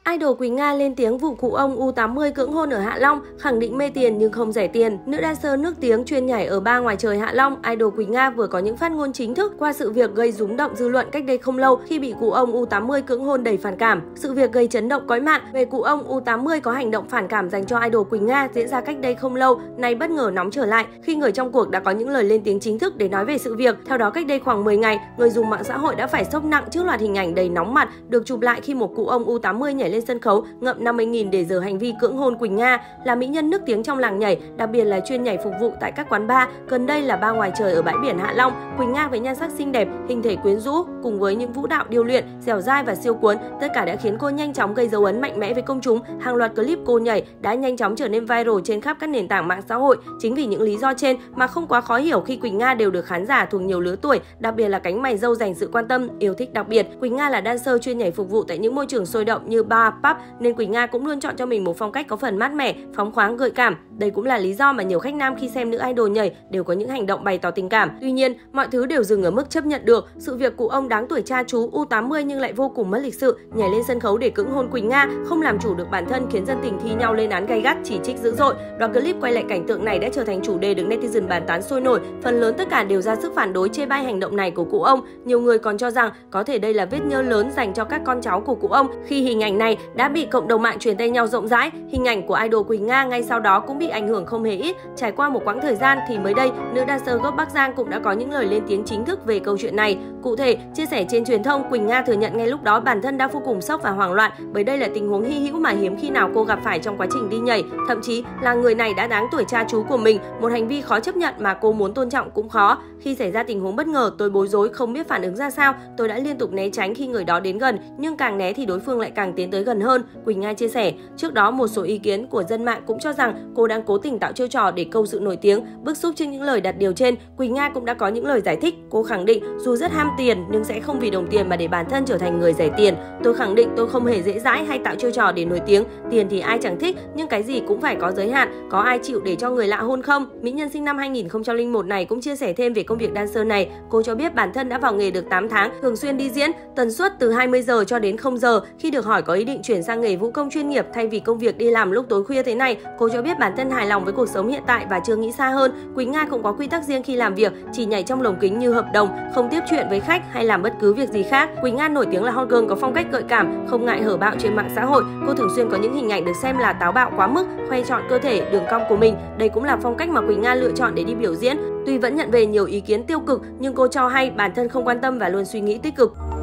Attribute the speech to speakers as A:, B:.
A: Idol Quỳnh Nga lên tiếng vụ cụ ông U80 cưỡng hôn ở Hạ Long, khẳng định mê tiền nhưng không rẻ tiền. Nữ dancer nước tiếng chuyên nhảy ở bar ngoài trời Hạ Long, Idol Quỳnh Nga vừa có những phát ngôn chính thức qua sự việc gây rúng động dư luận cách đây không lâu khi bị cụ ông U80 cưỡng hôn đầy phản cảm. Sự việc gây chấn động cõi mạng về cụ ông U80 có hành động phản cảm dành cho Idol Quỳnh Nga diễn ra cách đây không lâu, nay bất ngờ nóng trở lại khi người trong cuộc đã có những lời lên tiếng chính thức để nói về sự việc. Theo đó, cách đây khoảng 10 ngày, người dùng mạng xã hội đã phải sốc nặng trước loạt hình ảnh đầy nóng mặt được chụp lại khi một cụ ông U80 nhảy lên sân khấu ngậm 50.000 để dở hành vi cưỡng hôn Quỳnh Nga, là mỹ nhân nước tiếng trong làng nhảy, đặc biệt là chuyên nhảy phục vụ tại các quán bar. Gần đây là bar ngoài trời ở bãi biển Hạ Long. Quỳnh Nga với nhan sắc xinh đẹp, hình thể quyến rũ cùng với những vũ đạo điêu luyện, dẻo dai và siêu cuốn, tất cả đã khiến cô nhanh chóng gây dấu ấn mạnh mẽ với công chúng. Hàng loạt clip cô nhảy đã nhanh chóng trở nên viral trên khắp các nền tảng mạng xã hội. Chính vì những lý do trên mà không quá khó hiểu khi Quỳnh Nga đều được khán giả thuộc nhiều lứa tuổi, đặc biệt là cánh mày râu dành sự quan tâm, yêu thích đặc biệt. Quỳnh Nga là dancer chuyên nhảy phục vụ tại những môi trường sôi động như bar, pub, nên Quỳnh Nga cũng luôn chọn cho mình một phong cách có phần mát mẻ, phóng khoáng, gợi cảm. Đây cũng là lý do mà nhiều khách nam khi xem nữ idol nhảy đều có những hành động bày tỏ tình cảm. Tuy nhiên, mọi thứ đều dừng ở mức chấp nhận được. Sự việc cụ ông đáng tuổi cha chú U80 nhưng lại vô cùng mất lịch sự nhảy lên sân khấu để cưỡng hôn Quỳnh Nga, không làm chủ được bản thân khiến dân tình thi nhau lên án gay gắt, chỉ trích dữ dội. Đoạn clip quay lại cảnh tượng này đã trở thành chủ đề được netizen bàn tán sôi nổi. Phần lớn tất cả đều ra sức phản đối, chê bai hành động này của cụ ông. Nhiều người còn cho rằng có thể đây là vết nhơ lớn dành cho các con cháu của cụ ông, khi hình ảnh này đã bị cộng đồng mạng truyền tay nhau rộng rãi. Hình ảnh của idol Quỳnh Nga ngay sau đó cũng bị ảnh hưởng không hề ít. Trải qua một quãng thời gian thì mới đây, nữ dancer gốc Bắc Giang cũng đã có những lời lên tiếng chính thức về câu chuyện này. Cụ thể, chia sẻ trên truyền thông, Quỳnh Nga thừa nhận ngay lúc đó bản thân đã vô cùng sốc và hoảng loạn, bởi đây là tình huống hy hữu mà hiếm khi nào cô gặp phải trong quá trình đi nhảy. Thậm chí là người này đã đáng tuổi cha chú của mình, một hành vi khó chấp nhận mà cô muốn tôn trọng cũng khó. Khi xảy ra tình huống bất ngờ, tôi bối rối không biết phản ứng ra sao. Tôi đã liên tục né tránh khi người đó đến gần, nhưng càng né thì đối phương lại càng tiến tới gần hơn. Quỳnh Nga chia sẻ. Trước đó, một số ý kiến của dân mạng cũng cho rằng cô đang cố tình tạo chiêu trò để câu sự nổi tiếng. Bức xúc trước những lời đặt điều trên, Quỳnh Nga cũng đã có những lời giải thích. Cô khẳng định dù rất ham tiền nhưng sẽ không vì đồng tiền mà để bản thân trở thành người rẻ tiền. Tôi khẳng định tôi không hề dễ dãi hay tạo chiêu trò để nổi tiếng. Tiền thì ai chẳng thích, nhưng cái gì cũng phải có giới hạn. Có ai chịu để cho người lạ hôn không? Mỹ nhân sinh năm 2001 này cũng chia sẻ thêm về công việc dancer này. Cô cho biết bản thân đã vào nghề được 8 tháng, thường xuyên đi diễn, tần suất từ 20 giờ cho đến 0 giờ. Khi được hỏi có ý định chuyển sang nghề vũ công chuyên nghiệp thay vì công việc đi làm lúc tối khuya thế này, cô cho biết bản thân hài lòng với cuộc sống hiện tại và chưa nghĩ xa hơn. Quỳnh Nga cũng có quy tắc riêng khi làm việc, chỉ nhảy trong lồng kính như hợp đồng, không tiếp chuyện với khách hay làm bất cứ việc gì khác. Quỳnh Nga nổi tiếng là hot girl có phong cách gợi cảm, không ngại hở bạo trên mạng xã hội. Cô thường xuyên có những hình ảnh được xem là táo bạo quá mức, khoe trọn cơ thể, đường cong của mình. Đây cũng là phong cách mà Quỳnh Nga lựa chọn để đi biểu diễn. Tuy vẫn nhận về nhiều ý kiến tiêu cực, nhưng cô cho hay bản thân không quan tâm và luôn suy nghĩ tích cực.